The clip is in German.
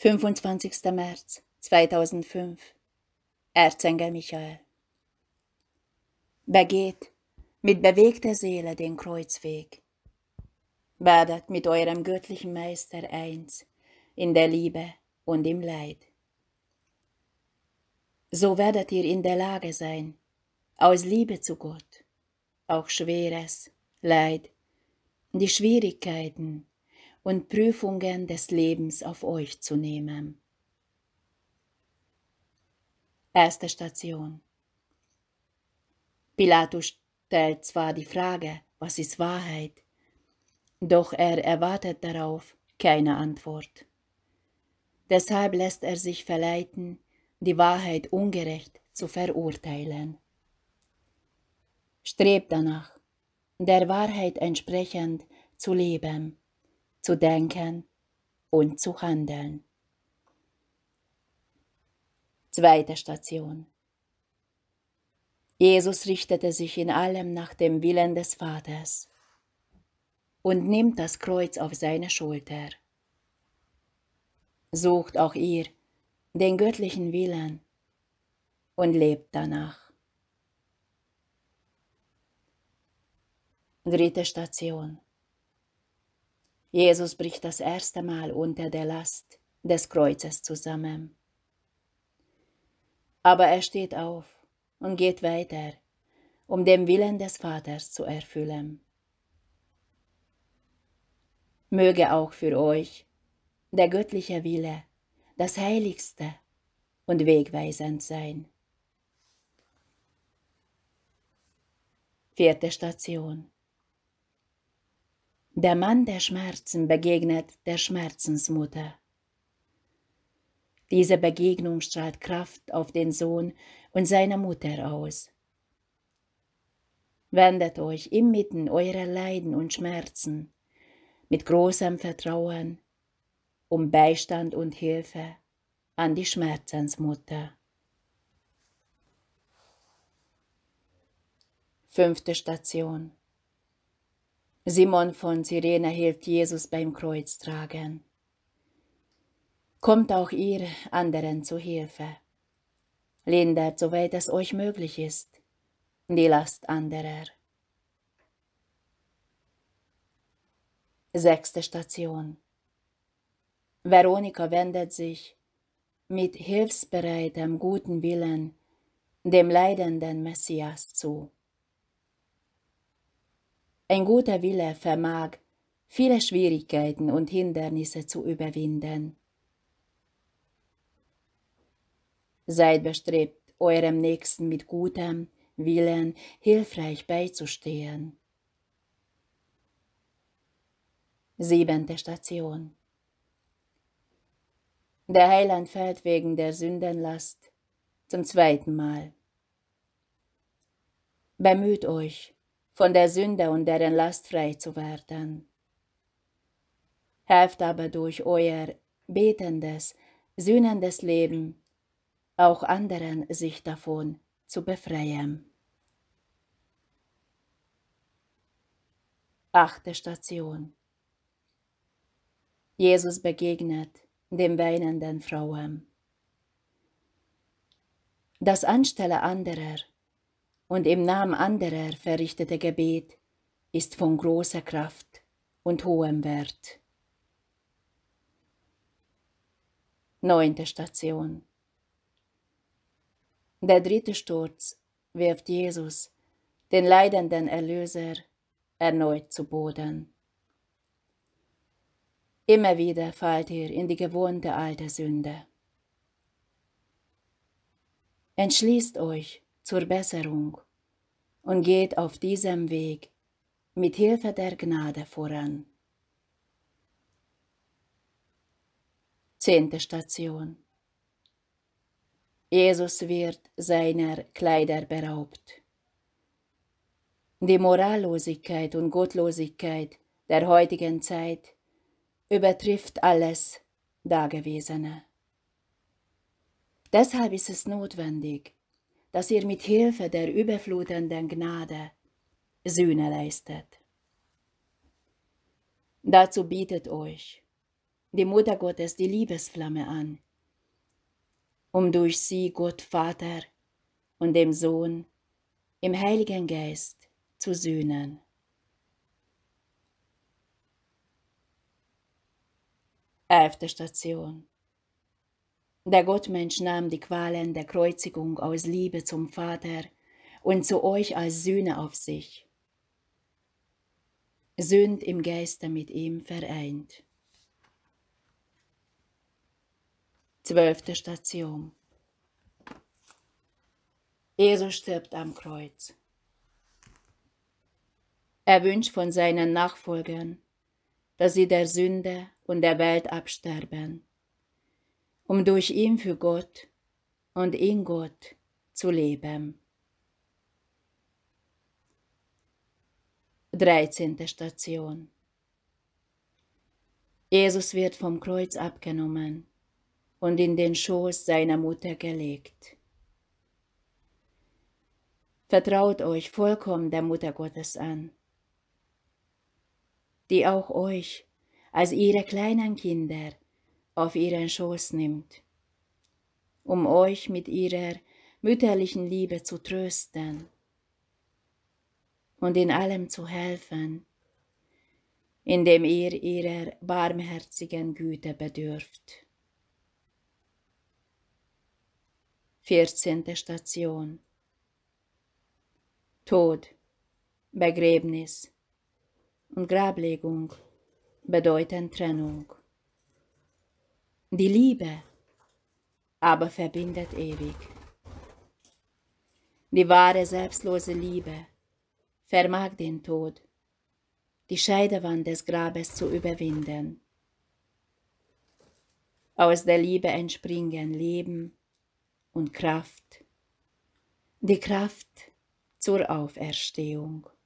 25. März 2005. Erzengel Michael. Begeht mit bewegter Seele den Kreuzweg. Werdet mit eurem göttlichen Meister eins in der Liebe und im Leid. So werdet ihr in der Lage sein, aus Liebe zu Gott, auch Schweres, Leid, die Schwierigkeiten und Prüfungen des Lebens auf euch zu nehmen. Erste Station. Pilatus stellt zwar die Frage, was ist Wahrheit, doch er erwartet darauf keine Antwort. Deshalb lässt er sich verleiten, die Wahrheit ungerecht zu verurteilen. Strebt danach, der Wahrheit entsprechend zu leben, zu denken und zu handeln. Zweite Station. Jesus richtete sich in allem nach dem Willen des Vaters und nimmt das Kreuz auf seine Schulter. Sucht auch ihr den göttlichen Willen und lebt danach. Dritte Station. Jesus bricht das erste Mal unter der Last des Kreuzes zusammen. Aber er steht auf und geht weiter, um den Willen des Vaters zu erfüllen. Möge auch für euch der göttliche Wille das Heiligste und wegweisend sein. Vierte Station. Der Mann der Schmerzen begegnet der Schmerzensmutter. Diese Begegnung strahlt Kraft auf den Sohn und seine Mutter aus. Wendet euch inmitten eurer Leiden und Schmerzen mit großem Vertrauen um Beistand und Hilfe an die Schmerzensmutter. Fünfte Station. Simon von Cyrene hilft Jesus beim Kreuztragen. Kommt auch ihr anderen zu Hilfe. Lindert, soweit es euch möglich ist, die Last anderer. Sechste Station. Veronika wendet sich mit hilfsbereitem guten Willen dem leidenden Messias zu. Ein guter Wille vermag, viele Schwierigkeiten und Hindernisse zu überwinden. Seid bestrebt, eurem Nächsten mit gutem Willen hilfreich beizustehen. Siebente Station. Der Heiland fällt wegen der Sündenlast zum zweiten Mal. Bemüht euch, von der Sünde und deren Last frei zu werden. Helft aber durch euer betendes, sühnendes Leben auch anderen, sich davon zu befreien. Achte Station. Jesus begegnet den weinenden Frauen. Das anstelle anderer und im Namen anderer verrichtete Gebet ist von großer Kraft und hohem Wert. Neunte Station. Der dritte Sturz wirft Jesus, den leidenden Erlöser, erneut zu Boden. Immer wieder fallt ihr in die gewohnte alte Sünde. Entschließt euch zur Besserung und geht auf diesem Weg mit Hilfe der Gnade voran. 10. Station. Jesus wird seiner Kleider beraubt. Die Morallosigkeit und Gottlosigkeit der heutigen Zeit übertrifft alles Dagewesene. Deshalb ist es notwendig, dass ihr mit Hilfe der überflutenden Gnade Sühne leistet. Dazu bietet euch die Mutter Gottes, die Liebesflamme an, um durch sie Gott Vater und dem Sohn im Heiligen Geist zu sühnen. Elfte Station. Der Gottmensch nahm die Qualen der Kreuzigung aus Liebe zum Vater und zu euch als Sühne auf sich. Sünd im Geiste mit ihm vereint. 12. Station. Jesus stirbt am Kreuz. Er wünscht von seinen Nachfolgern, dass sie der Sünde und der Welt absterben, um durch ihn für Gott und in Gott zu leben. 13. Station. Jesus wird vom Kreuz abgenommen und in den Schoß seiner Mutter gelegt. Vertraut euch vollkommen der Mutter Gottes an, die auch euch als ihre kleinen Kinder auf ihren Schoß nimmt, um euch mit ihrer mütterlichen Liebe zu trösten und in allem zu helfen, indem ihr ihrer barmherzigen Güte bedürft. 14. Station. Tod, Begräbnis und Grablegung bedeuten Trennung. Die Liebe aber verbindet ewig. Die wahre selbstlose Liebe vermag den Tod, die Scheidewand des Grabes zu überwinden. Aus der Liebe entspringen Leben und Kraft, die Kraft zur Auferstehung.